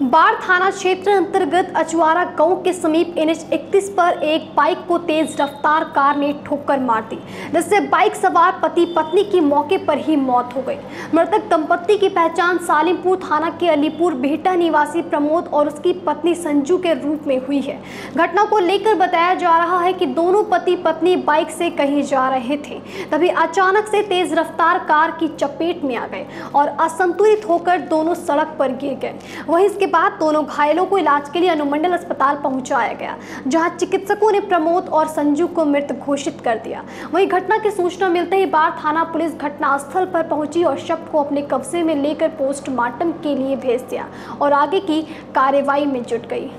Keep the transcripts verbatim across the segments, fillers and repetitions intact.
बाढ़ थाना क्षेत्र अंतर्गत अचवारा गांव के समीप एन एच इकतीस पर एक बाइक को तेज रफ्तार कार ने ठोकर मार दी, जिससे बाइक सवार पति पत्नी की मौके पर ही मौत हो गई। मृतक दंपत्ति की पहचान सालिमपुर थाना के अलीपुर बेहटा निवासी प्रमोद और उसकी पत्नी संजू के रूप में हुई है। घटना को लेकर बताया जा रहा है कि दोनों पति पत्नी बाइक से कहीं जा रहे थे, तभी अचानक से तेज रफ्तार कार की चपेट में आ गए और असंतुलित होकर दोनों सड़क पर गिर गए। वहीं इसके बाद दोनों घायलों को इलाज के लिए अनुमंडल अस्पताल पहुंचाया गया, जहां चिकित्सकों ने प्रमोद और संजू को मृत घोषित कर दिया। वहीं घटना की सूचना मिलते ही बाढ़ थाना पुलिस घटनास्थल पर पहुंची और शव को अपने कब्जे में लेकर पोस्टमार्टम के लिए भेज दिया और आगे की कार्रवाई में जुट गई।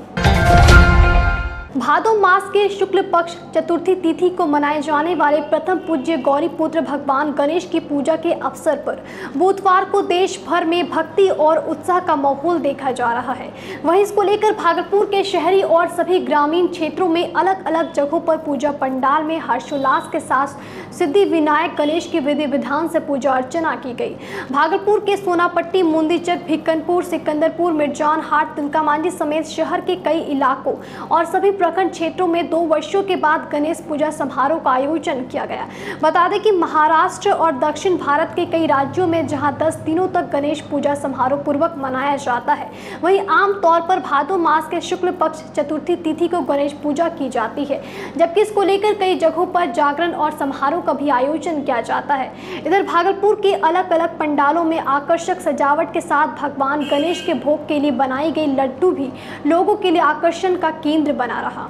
भादो मास के शुक्ल पक्ष चतुर्थी तिथि को मनाए जाने वाले प्रथम पूज्य गौरी पुत्र भगवान गणेश की पूजा के अवसर पर बुधवार को देश भर में भक्ति और उत्साह का माहौल देखा जा रहा है। वहीं इसको लेकर भागलपुर के शहरी और सभी ग्रामीण क्षेत्रों में अलग अलग जगहों पर पूजा पंडाल में हर्षोल्लास के साथ सिद्धि विनायक गणेश की विधि विधान से पूजा अर्चना की गई। भागलपुर के सोनापट्टी, मुंदीचक, भिक्कनपुर, सिकंदरपुर, मिर्जान हाट, तिलकामांझी समेत शहर के कई इलाकों और सभी प्रखंड क्षेत्रों में दो वर्षों के बाद गणेश पूजा समारोह का आयोजन किया गया। बता दें कि महाराष्ट्र और दक्षिण भारत के कई राज्यों में जहां दस दिनों तक गणेश पूजा समारोह पूर्वक मनाया जाता है, वहीं आम तौर पर भादो मास के शुक्ल पक्ष चतुर्थी तिथि को गणेश पूजा की जाती है, जबकि इसको लेकर कई जगहों पर जागरण और समारोह का भी आयोजन किया जाता है। इधर भागलपुर के अलग अलग पंडालों में आकर्षक सजावट के साथ भगवान गणेश के भोग के लिए बनाई गई लड्डू भी लोगों के लिए आकर्षण का केंद्र बना रहा।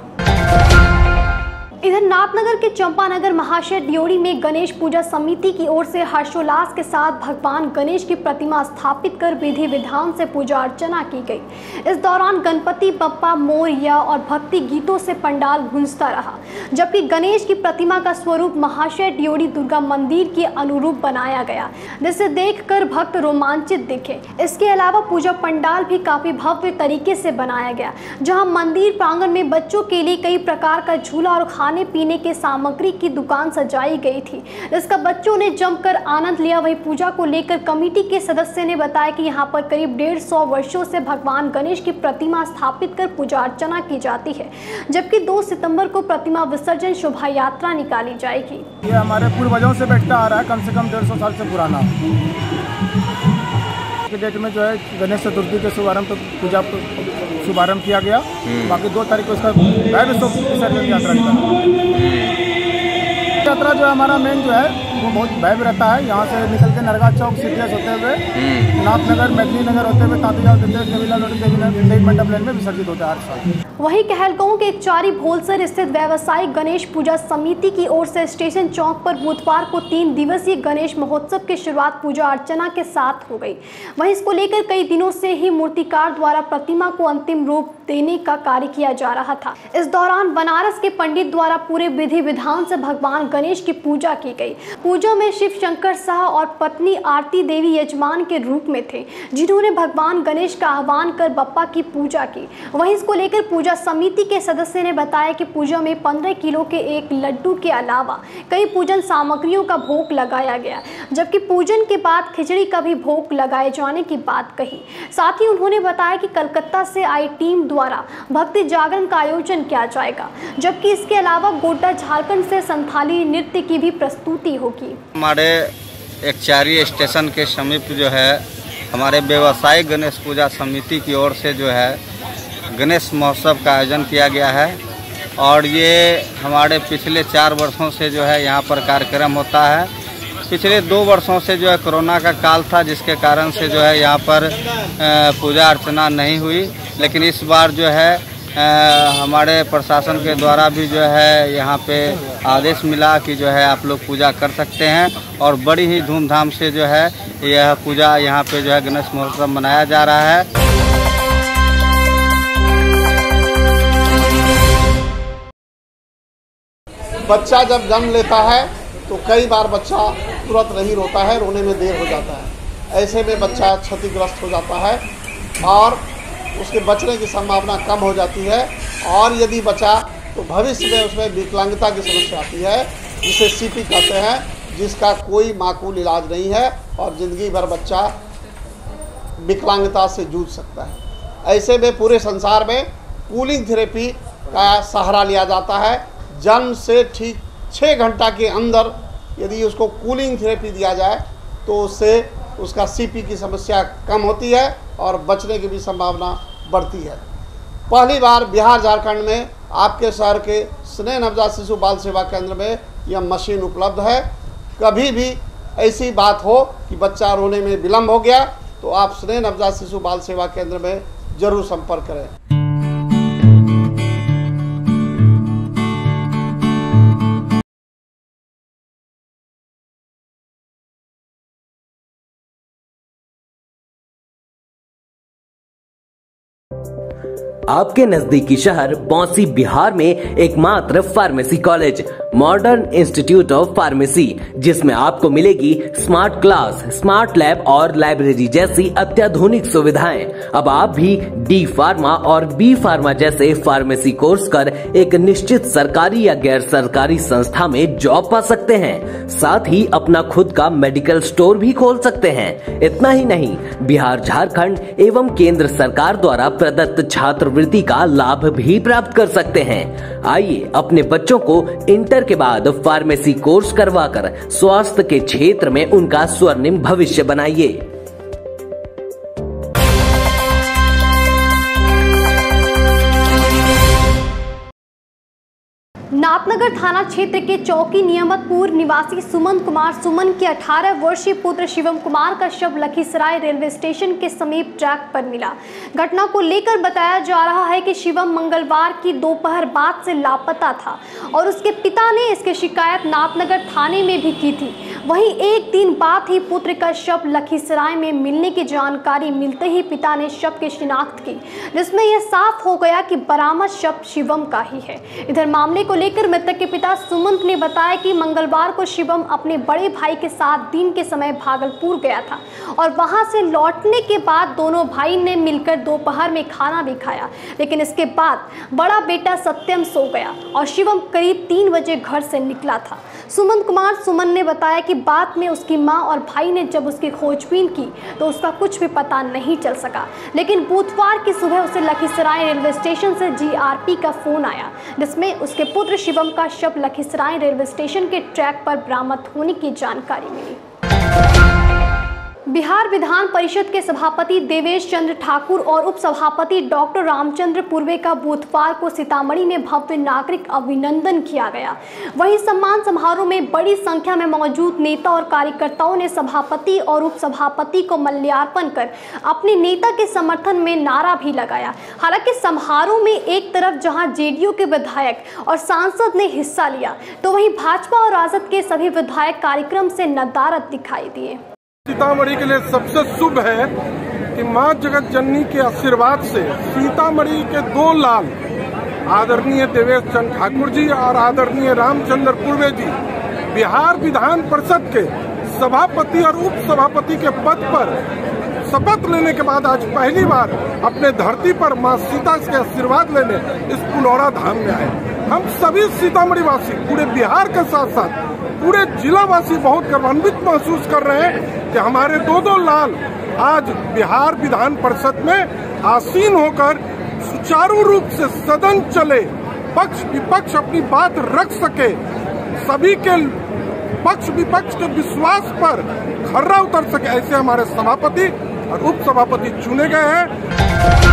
इधर नाथनगर के चंपानगर महाशय ड्योढ़ी में गणेश पूजा समिति की ओर से हर्षोल्लास के साथ भगवान गणेश की प्रतिमा स्थापित कर विधि विधान से पूजा अर्चना की गई। इस दौरान गणपति बप्पा मोरया और भक्ति गीतों से पंडाल गूंजता रहा, जबकि गणेश की प्रतिमा का स्वरूप महाशय ड्योढ़ी दुर्गा मंदिर के अनुरूप बनाया गया, जिसे देखकर भक्त रोमांचित दिखे। इसके अलावा पूजा पंडाल भी काफी भव्य तरीके से बनाया गया, जहाँ मंदिर प्रांगण में बच्चों के लिए कई प्रकार का झूला और खाने पीने के सामग्री की दुकान सजाई गई थी, जिसका बच्चों ने जमकर आनंद लिया। वहीं पूजा को लेकर कमेटी के सदस्य ने बताया कि यहां पर करीब डेढ़ सौ वर्षों से भगवान गणेश की प्रतिमा स्थापित कर पूजा अर्चना की जाती है, जबकि दो सितंबर को प्रतिमा विसर्जन शोभा यात्रा निकाली जाएगी। ये हमारे पूर्वजों से बैठता आ रहा है, कम से कम डेढ़ सौ साल से पुराना। के डेट में जो है गणेश चतुर्थी के शुभारंभ तो पूजा शुभारंभ किया गया, बाकी दो तारीख को इसका भव्य विसर्जन यात्रा निकला। यात्रा जो है हमारा मेन जो है वो बहुत भव्य रहता है। यहाँ से निकल के नरगा चौक सिटीएस होते हुए नाथनगर, मेदनी नगर होते हुए तांतिया देवी मंडप लेन में विसर्जित होता है हर साल। वहीं कहलगांव के एकचारी भोलसर स्थित व्यावसायिक गणेश पूजा समिति की ओर से स्टेशन चौक पर बुधवार को तीन दिवसीय गणेश महोत्सव की शुरुआत पूजा अर्चना के साथ हो गई। वहीं इसको लेकर कई दिनों से ही मूर्तिकार द्वारा प्रतिमा को अंतिम रूप देने का कार्य किया जा रहा था। इस दौरान बनारस के पंडित द्वारा पूरे विधि विधान से भगवान गणेश की पूजा की गई। पूजा में शिव शंकर शाह और पत्नी आरती देवी यजमान के रूप में थे, जिन्होंने भगवान गणेश का आह्वान कर बप्पा की पूजा की। वहीं इसको लेकर पूजा समिति के सदस्य ने बताया कि पूजा में पंद्रह किलो के एक लड्डू के अलावा कई पूजन सामग्रियों का भोग लगाया गया, जबकि पूजन के बाद खिचड़ी का भी भोग लगाए जाने की बात कही। साथ ही उन्होंने बताया कि कलकत्ता से आई टीम द्वारा भक्ति जागरण का आयोजन किया जाएगा, जबकि इसके अलावा गोड्डा झारखंड से संथाली नृत्य की भी प्रस्तुति होगी। हमारे एकचारी स्टेशन के समीप जो है हमारे व्यवसायिक गणेश पूजा समिति की ओर से जो है गणेश महोत्सव का आयोजन किया गया है और ये हमारे पिछले चार वर्षों से जो है यहाँ पर कार्यक्रम होता है। पिछले दो वर्षों से जो है कोरोना का काल था, जिसके कारण से जो है यहाँ पर पूजा अर्चना नहीं हुई, लेकिन इस बार जो है आ, हमारे प्रशासन के द्वारा भी जो है यहाँ पे आदेश मिला कि जो है आप लोग पूजा कर सकते हैं और बड़ी ही धूमधाम से जो है यह पूजा यहाँ पे जो है गणेश महोत्सव मनाया जा रहा है। बच्चा जब जन्म लेता है तो कई बार बच्चा तुरंत नहीं रोता है, रोने में देर हो जाता है। ऐसे में बच्चा क्षतिग्रस्त हो जाता है और उसके बचने की संभावना कम हो जाती है और यदि बचा तो भविष्य में उसमें विकलांगता की समस्या आती है, जिसे सीपी कहते हैं, जिसका कोई माकूल इलाज नहीं है और ज़िंदगी भर बच्चा विकलांगता से जूझ सकता है। ऐसे में पूरे संसार में कूलिंग थेरेपी का सहारा लिया जाता है। जन्म से ठीक छः घंटा के अंदर यदि उसको कूलिंग थेरेपी दिया जाए तो उससे उसका सीपी की समस्या कम होती है और बचने की भी संभावना बढ़ती है। पहली बार बिहार झारखंड में आपके शहर के स्नेह नवजात शिशु बाल सेवा केंद्र में यह मशीन उपलब्ध है। कभी भी ऐसी बात हो कि बच्चा रोने में विलम्ब हो गया तो आप स्नेह नवजात शिशु बाल सेवा केंद्र में जरूर संपर्क करें। आपके नजदीकी शहर बौंसी बिहार में एकमात्र pharmacy college modern institute of pharmacy, जिसमें आपको मिलेगी स्मार्ट क्लास, स्मार्ट लैब और लाइब्रेरी जैसी अत्याधुनिक सुविधाएं। अब आप भी डी फार्मा और बी फार्मा जैसे फार्मेसी कोर्स कर एक निश्चित सरकारी या गैर सरकारी संस्था में जॉब पा सकते हैं। साथ ही अपना खुद का मेडिकल स्टोर भी खोल सकते हैं। इतना ही नहीं, बिहार झारखंड एवं केंद्र सरकार द्वारा प्रदत्त छात्रवृत्ति का लाभ भी प्राप्त कर सकते हैं। आइए अपने बच्चों को इंटर के बाद फार्मेसी कोर्स करवाकर स्वास्थ्य के क्षेत्र में उनका स्वर्णिम भविष्य बनाइए। नाथनगर थाना क्षेत्र के चौकी नियामतपुर निवासी सुमन कुमार सुमन के अठारह वर्षीय पुत्र शिवम कुमार का शव लखीसराय रेलवे स्टेशन के समीप ट्रैक पर मिला। घटना को लेकर बताया जा रहा है कि शिवम मंगलवार की दोपहर बाद से लापता था और उसके पिता ने इसकी शिकायत नाथनगर थाने में भी की थी। वहीं एक दिन बाद ही पुत्र का शव लखीसराय में मिलने की जानकारी मिलते ही पिता ने शव की शिनाख्त की, जिसमें यह साफ हो गया कि बरामद शव शिवम का ही है। इधर मामले को लेकर मृतक के पिता सुमंत ने बताया कि मंगलवार को शिवम अपने बड़े भाई के साथ दिन के समय भागलपुर गया था और वहां से लौटने के बाद दोनों भाई ने मिलकर दोपहर में खाना भी खाया, लेकिन इसके बाद बड़ा बेटा सत्यम सो गया और शिवम करीब तीन बजे घर से निकला था। सुमंत कुमार सुमन ने बताया कि बाद में उसकी मां और भाई ने जब उसकी खोजबीन की तो उसका कुछ भी पता नहीं चल सका, लेकिन बुधवार की सुबह उसे लखीसराय रेलवे स्टेशन से जीआरपी का फोन आया, जिसमें उसके पुत्र शिवम का शव लखीसराय रेलवे स्टेशन के ट्रैक पर बरामद होने की जानकारी मिली। बिहार विधान परिषद के सभापति देवेश चंद्र ठाकुर और उप सभापति डॉक्टर रामचंद्र पूर्वे का बुधवार को सीतामढ़ी में भव्य नागरिक अभिनंदन किया गया। वहीं सम्मान समारोह में बड़ी संख्या में मौजूद नेता और कार्यकर्ताओं ने सभापति और उप सभापति को माल्यार्पण कर अपने नेता के समर्थन में नारा भी लगाया। हालांकि समारोह में एक तरफ जहां जेडीयू के विधायक और सांसद ने हिस्सा लिया तो वहीं भाजपा और राजद के सभी विधायक कार्यक्रम से नदारद दिखाई दिए। सीतामढ़ी के लिए सबसे शुभ है कि मां जगत जननी के आशीर्वाद से सीतामढ़ी के दो लाल आदरणीय देवेश चंद्र ठाकुर जी और आदरणीय रामचंद्र पूर्वे जी बिहार विधान परिषद के सभापति और उप सभापति के पद पर शपथ लेने के बाद आज पहली बार अपने धरती पर मां सीता के आशीर्वाद लेने इस पुनौरा धाम में आए। हम सभी सीतामढ़ी वासी पूरे बिहार के साथ साथ पूरे जिला वासी बहुत गर्वान्वित महसूस कर रहे हैं कि हमारे दो दो लाल आज बिहार विधान परिषद में आसीन होकर सुचारू रूप से सदन चले, पक्ष विपक्ष अपनी बात रख सके, सभी के पक्ष विपक्ष के विश्वास पर खर्रा उतर सके, ऐसे हमारे सभापति और उप सभापति चुने गए हैं।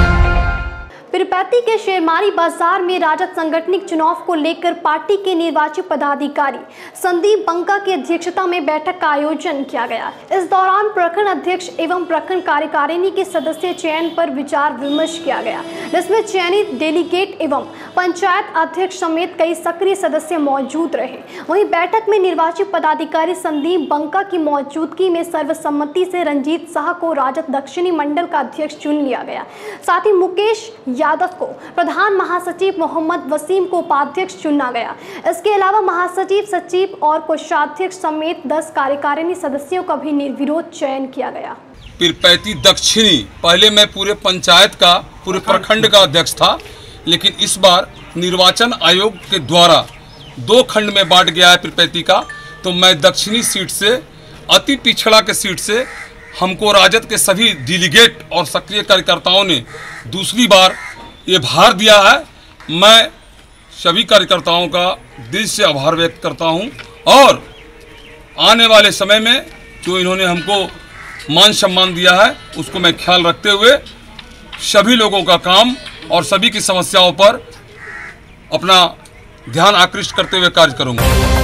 पीरपैंती के शेरमारी बाजार में राजद सांगठनिक चुनाव को लेकर पार्टी के निर्वाचित पदाधिकारी संदीप बंका की अध्यक्षता में बैठक का आयोजन किया गया। इस दौरान प्रखंड अध्यक्ष एवं प्रखंड कार्यकारिणी के सदस्य चयन पर विचार विमर्श किया गया, जिसमें चयनित डेलीगेट एवं पंचायत अध्यक्ष समेत कई सक्रिय सदस्य मौजूद रहे। वहीं बैठक में निर्वाचित पदाधिकारी संदीप बंका की मौजूदगी में सर्वसम्मति से रंजीत शाह को राजद दक्षिणी मंडल का अध्यक्ष चुन लिया गया। साथ ही मुकेश यादव को प्रधान महासचिव, मोहम्मद वसीम को उपाध्यक्ष चुना गया। इसके अलावा महासचिव, सचिव और कोषाध्यक्ष समेत दस कार्यकारिणी सदस्यों का भी निर्विरोध चयन किया गया। पीरपैंती दक्षिणी, पहले मैं पूरे पंचायत का, पूरे प्रखंड का अध्यक्ष था, लेकिन इस बार निर्वाचन आयोग के द्वारा दो खंड में बांट गया है पीरपैंती का, तो मैं दक्षिणी सीट से, अति पिछड़ा के सीट से हमको राजद के सभी डेलीगेट और सक्रिय कार्यकर्ताओं ने दूसरी बार ये भार दिया है। मैं सभी कार्यकर्ताओं का दिल से आभार व्यक्त करता हूं और आने वाले समय में जो इन्होंने हमको मान सम्मान दिया है उसको मैं ख्याल रखते हुए सभी लोगों का काम और सभी की समस्याओं पर अपना ध्यान आकृष्ट करते हुए कार्य करूंगा।